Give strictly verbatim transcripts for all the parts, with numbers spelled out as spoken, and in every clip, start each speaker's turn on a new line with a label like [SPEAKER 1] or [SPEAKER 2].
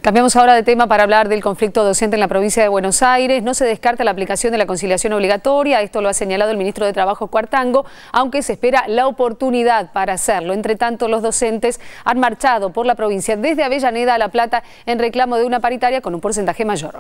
[SPEAKER 1] Cambiamos ahora de tema para hablar del conflicto docente en la provincia de Buenos Aires. No se descarta la aplicación de la conciliación obligatoria, esto lo ha señalado el ministro de Trabajo Cuartango, aunque se espera la oportunidad para hacerlo. Entre tanto, los docentes han marchado por la provincia desde Avellaneda a La Plata en reclamo de una paritaria con un porcentaje mayor.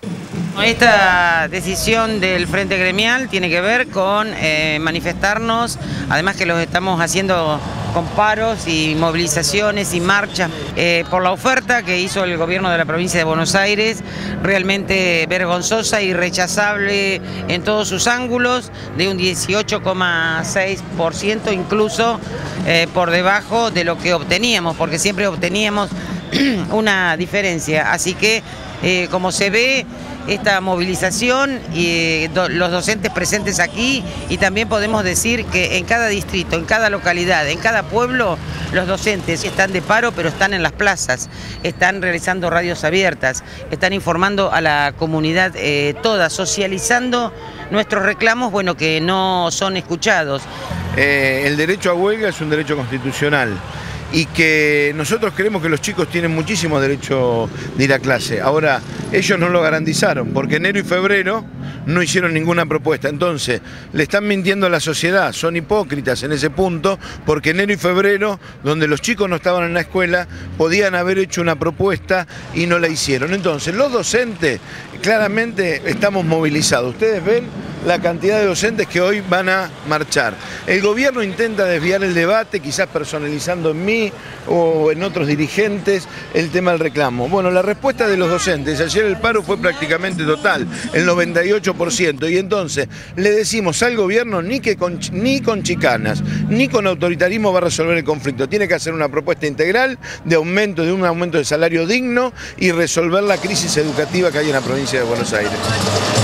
[SPEAKER 2] Esta decisión del Frente Gremial tiene que ver con eh, manifestarnos, además que los estamos haciendo con paros y movilizaciones y marchas eh, por la oferta que hizo el gobierno de la provincia de Buenos Aires, realmente vergonzosa y rechazable en todos sus ángulos, de un dieciocho coma seis por ciento incluso eh, por debajo de lo que obteníamos, porque siempre obteníamos una diferencia. Así que, eh, como se ve, esta movilización y eh, do, los docentes presentes aquí, y también podemos decir que en cada distrito, en cada localidad, en cada pueblo, los docentes están de paro, pero están en las plazas, están realizando radios abiertas, están informando a la comunidad eh, toda, socializando nuestros reclamos, bueno, que no son escuchados.
[SPEAKER 3] Eh, el derecho a huelga es un derecho constitucional, y que nosotros creemos que los chicos tienen muchísimo derecho de ir a clase. Ahora, ellos no lo garantizaron, porque enero y febrero no hicieron ninguna propuesta. Entonces, le están mintiendo a la sociedad, son hipócritas en ese punto, porque enero y febrero, donde los chicos no estaban en la escuela, podían haber hecho una propuesta y no la hicieron. Entonces, los docentes, claramente estamos movilizados. Ustedes ven la cantidad de docentes que hoy van a marchar. El gobierno intenta desviar el debate, quizás personalizando en mí o en otros dirigentes el tema del reclamo. Bueno, la respuesta de los docentes, ayer el paro fue prácticamente total, el noventa y ocho por ciento, y entonces le decimos al gobierno ni que con, ni con chicanas, ni con autoritarismo va a resolver el conflicto. Tiene que hacer una propuesta integral de aumento, de un aumento de salario digno y resolver la crisis educativa que hay en la provincia de Buenos Aires.